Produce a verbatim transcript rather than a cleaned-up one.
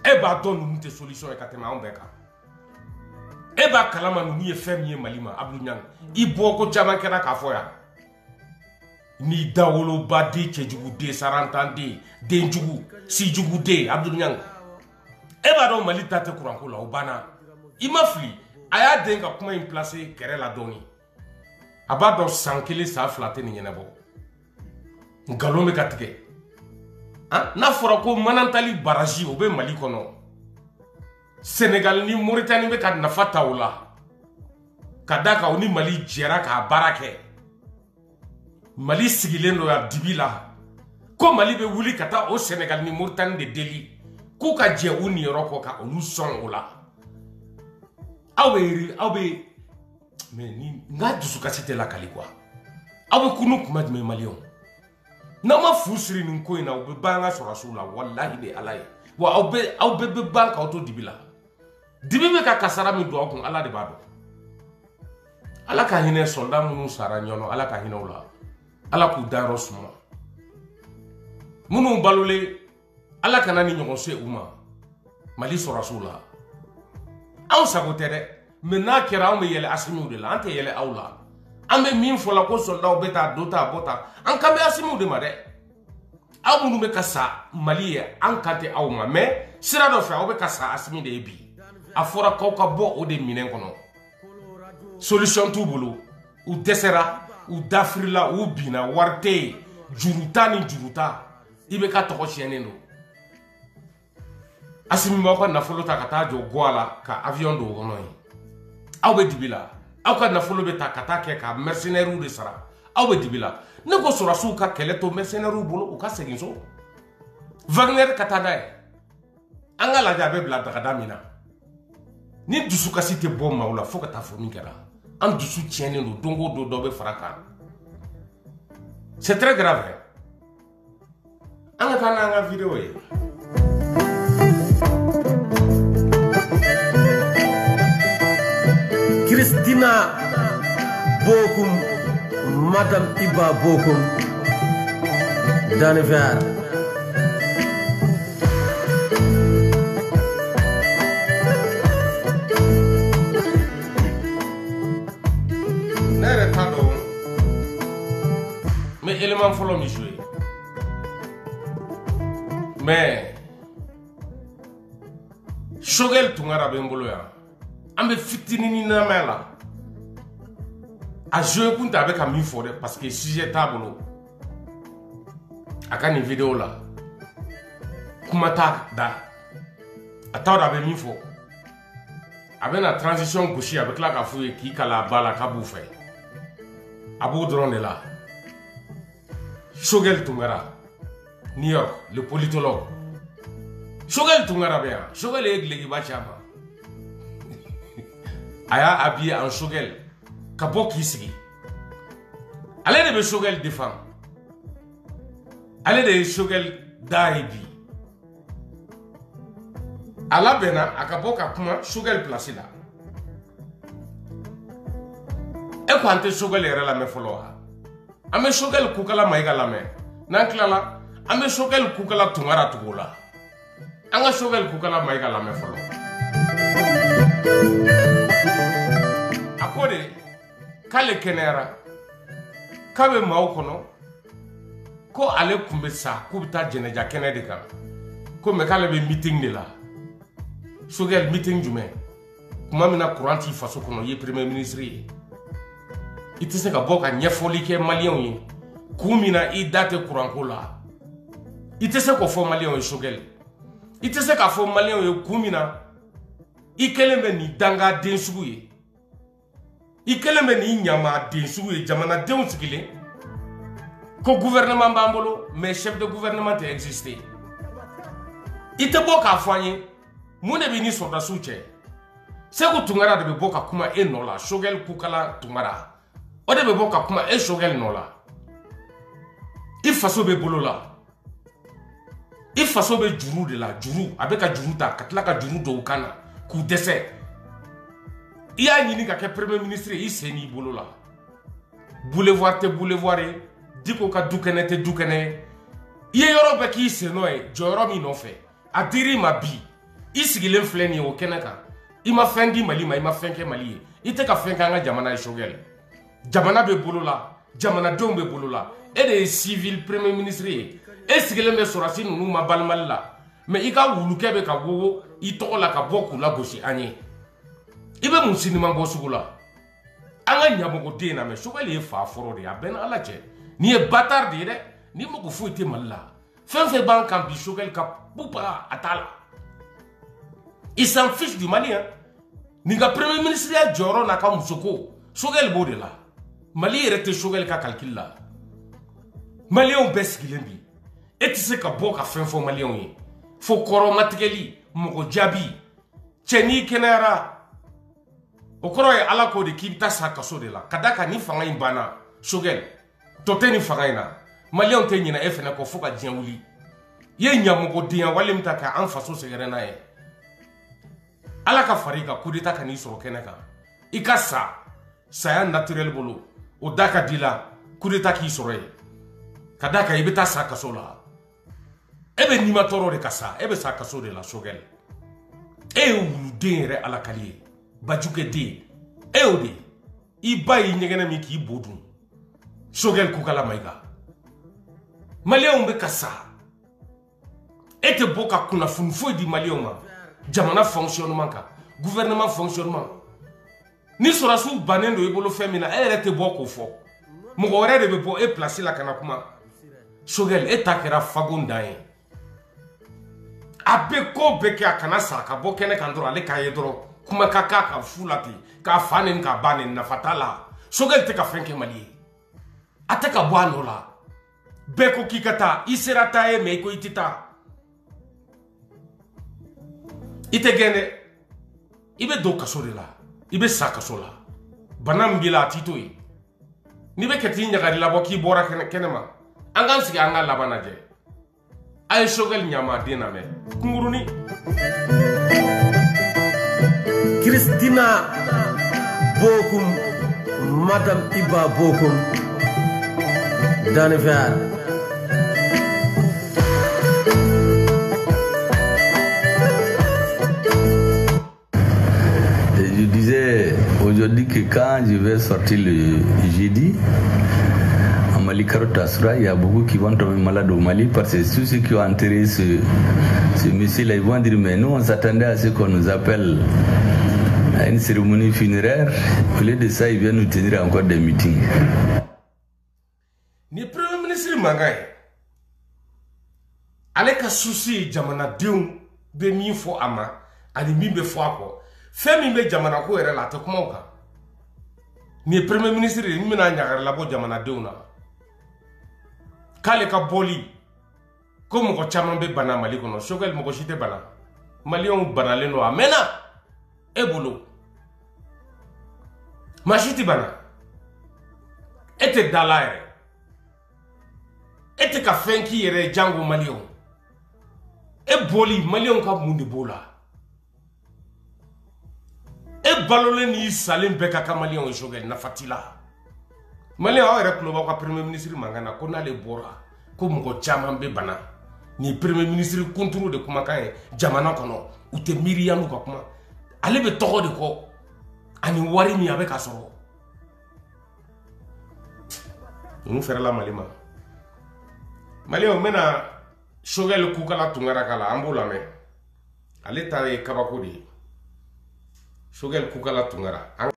e b'a dɔn ninnu tɛ solution ye ka tɛmɛ anw bɛɛ kan e b'a kalama ninnu ye fɛn min ye Mali ma Abdou Niang i bɔ ko caman kɛra k'a fɔ yan ni dawoloba den cɛjugu den sarantan den denjugu sijugu den Abdou Niang e b'a dɔn Mali ta tɛ kuranko la o banna i ma fili a y'a den ka kuma in placer kɛrɛ la dɔɔni a b'a dɔn san kelen san fila tɛ nin ɲɛnabɔ nkalon bɛ ka tigɛ n'a fɔra ko Manantali baraji o bɛ Mali kɔnɔ Sénégal ni Mauritanie bɛ ka nafa ta o la ka d'a kan o ni Mali jɛra k'a baara kɛ Mali sigilen don ya dibi la ko Mali bɛ wuli ka taa o Sénégal ni Mauritanie de deli k'u ka jɛ u niyɔrɔ kɔ ka olu sɔn o la aw bɛ aw bɛ mais ni n ka dusukasi tɛ lakali quoi aw bɛ kunu kuma jumɛn maliyɛnw n'a ma fu siri nin ko in na u bɛ ban ka sɔrɔsiw la walahi de ala ye wa aw bɛ aw bɛɛ bɛ ban k'aw to dibi la dibi bɛ ka kasara min don aw kun ala de b'a dɔn ala ka hinɛ soldat minnu sara ɲɔnɔ ala ka hinɛ u la ala k'u dayɔrɔ suma minnu balolen ala kana ni ɲɔgɔn se u ma Mali sɔrɔsiw la anw sago tɛ dɛ mais n'a kɛra anw bɛ yɛlɛ Asimiw de la an tɛ yɛlɛ aw la an bɛ min fɔ la ko soldatw bɛ taa do ta bɔ ta an kan bɛ Asimiw de ma dɛ aw minnu bɛ ka sa Mali ye an kan tɛ aw ma mais sira dɔ fɛ aw bɛ ka sa Asimi de ye bi a fɔra k'aw ka bɔ o de minɛn kɔnɔ solution t'u bolo u dɛsɛra u dafirila u binna wari tɛ yen juru ta ni juru ta i bɛ ka tɔgɔ tiɲɛnen don Asimi b'aw ka nafolo ta ka taa jɔ Goa la ka avion don o kɔnɔ ye aw bɛ dibi la aw ka nafolo bɛ ta ka taa kɛ ka mercenaires de sara aw bɛ dibi la ne ko sɔrɔsiw ka kɛlɛ to mercenaires bolo u ka segin so Wagner ka taa n'a ye an ka lajɛ a bɛ bila dagada min na ni dusukasi tɛ bɔ maaw la fo ka taa fɔ min kɛra an dusu tiɲɛnen don don o don dɔ bɛ fara kan c'est très grave an ka taa n'an ka vidéo ye Christina Bokum, Madame Iba Bokum, Danver. Nere tado, mais élément follow mi jouer. Mais Shogel Tungara Bembolo ya. Ambe fitini na mela a jouer kunta avec un mifo parce que sujet tableau aka ni vidéo là kumata da atawda be mifo avec la transition gauche avec la kafoué qui kala bala kabu fait abu drone est là Shogel Tungara New York le politologue Shogel Tungara bien Shogel est églé qui bachama Aya habillé en Shogel Kabo Kisigi allez de Shogel défend allez de Shogel Daibi ala bena akabo kakuma Shogel placé là e ko ante Shogel era la me follow ame Shogel kukala maiga la me nanklala ame Shogel kukala Tungara tugola anga Shogel kukala maiga la me follow akode kale kenera kabe maw kono ko ale kumbe sa ko bita jeneja kenede kan ko me kale be meeting de la Shogel meeting jume kuma mina couranti faso kono ye premier ministre yi itise ka boka nyefoli ke malien yi kumina i date couranko la itise ko fo malien yi Shogel itise ka fo malien yi kumina i kelembe ni danga den sugu ye i kelembe ni nyama den sugu ye jamana den sigilen ko gouvernement bambolo mais chef de gouvernement te exister ite boka fanye mun de bi ni soda suche Seko Tungara de be boka kuma e nola Shogel kukala Tungara o de be boka kuma e Shogel nola i faso be bolo la i faso be juru de la juru abeka juru ta katla ka juru do kana ku dese i ya nyini ka ke premier ministre i seni bolo la boulevard te boulevard diko ka dukene te dukene i yoro be ki seno e joro mi no fe adiri ma bi i sigilen filɛ nin ye o kɛnɛ kan i ma fɛn di Mali ma i ma fɛn kɛ Mali ye i tɛ ka fɛn kɛ an ka jamana ye Choguel jamana bɛ bolo la jamanadenw bɛ bolo la e de ye civil premier ministre ye e sigilen bɛ sɔrɔsi ninnu ma balimali la mais i ka wulukɛ bɛ ka wowo i tɔgɔ la ka bɔ k'u lagosi an ye i bɛ mun sinima bɔ sugu la an ka ɲamɔgɔden na mais Choguel ye fa fɔlɔ de ye a bɛɛ ni Ala cɛ nin ye bâtard de ye dɛ ni mɔgɔ foyi tɛ Mali la fɛn fɛn b'an kan bi Choguel ka pupa a t'a la il s'en fiche du Malien nin ka premier ministre ya jɔyɔrɔ n'a ka musoko Choguel b'o de la Mali yɛrɛ tɛ Choguel ka calcul la Maliens bɛɛ sigilen bi e tɛ se ka bɔ ka fɛn fɔ Maliens ye fo kɔrɔmatigɛli mɔgɔ jaabi cɛ n'i kɛnɛyara o kɔrɔ ye Ala ko de k'i bɛ taa sa kaso de la ka da kan ni fanga in banna Choguel tɔ tɛ nin fanga in na Maliens tɛ ɲinɛ e fɛnɛ kɔ fo ka diɲɛ wuli i ye ɲamɔgɔdenya wale min ta ka an faso sɛgɛrɛ n'a ye Ala ka fari ka coup d'état ka n'i sɔrɔ kɛnɛ kan i ka sa saya naturel bolo o da ka di la coup d'état k'i sɔrɔ ye ka da kan i bɛ taa sa kaso la e bɛ nimatɔrɔ de ka sa e bɛ sa kaso de la Choguel e ye wuluden yɛrɛ Ala kali ye Bajukɛ den e y'o de i ba y'i ɲɛgɛnɛ min k'i bo dun Choguel Kukala Mayiga Maliens bɛ ka sa e tɛ bɔ ka kunnafoni foyi di Maliens ma jamana fonctionnement kan gouvernement fonctionnement ni sɔrɔsiw bannen do i bolo fɛn min na e yɛrɛ tɛ bɔ k'o fɔ mɔgɔ wɛrɛ de bɛ bɔ e place la ka na kuma Choguel e ta kɛra fagon dan ye a bɛ ko bɛɛ kɛ a kana sa ka bɔ kɛnɛ kan dɔrɔn ale k'a ye dɔrɔn kuma ka k'a ka fu la ten k'a fa ni k'a ba ni nafa t'a la Choguel tɛ ka fɛn kɛ Mali ye a tɛ ka bɔ a nɔ la bɛɛ ko k'i ka taa i sera taa ye mais i ko i tɛ taa i tɛ gɛn dɛ i bɛ don kaso de la i bɛ sa kaso la bana min b'i la a t'i to yen n'i bɛ kɛ t'i ɲagari labɔ k'i bɔra kɛnɛ kɛnɛ ma an k'an sigi an ka laban lajɛ a ye Choguel ɲamaden lamɛn kunkurunin Christina Bokum Madame Iba Bokum Danivert. Je disais aujourd'hui que quand je vais sortir le jeudi en Mali Karotasura, il y a beaucoup qui vont tomber malades au Mali parce que tous ceux qui ont enterré ce, ce monsieur-là, ils vont dire mais nous on s'attendait à ce qu'on nous appelle à une cérémonie funéraire. Au lieu de ça, ils viennent nous tenir encore des meetings. Ni Premier ministre Mangaye, ale ka souci jamanadenw bɛ min fɔ a ma ani min bɛ fɔ a kɔ fɛn min bɛ jamana ko yɛrɛ la a tɛ kuma o kan ni Premier ministre ye min bɛna ɲagari labɔ jamanadenw na k'ale ka bɔli ko mɔgɔ caman bɛ bana Mali kɔnɔ Choguel mɔgɔ si tɛ bana Maliens banalen don a mɛnna e bolo maa si tɛ bana e tɛ da la yɛrɛ e tɛ ka fɛn k'i yɛrɛ jango Maliens e bɔli Maliens ka mun de b'o la e balolen ni salen bɛɛ ka kan Maliens ye Choguel nafa t'i la Maliens aw yɛrɛ tulo b'aw ka Premier ministre mankan na ko n'ale bɔra ko mɔgɔ caman bɛ bana ni Premier ministre kunturu de kumakan ye jamana kɔnɔ u tɛ miiriya n'u ka kuma ale bɛ tɔgɔ de kɔ ani wari min a bɛ ka sɔrɔ ninnu fɛrɛla Mali ma Maliens n bɛna Choguel Kukala Tunkara k'a la an b'o lamɛn ale ta ye kabako de ye Choguel Kukala Tunkara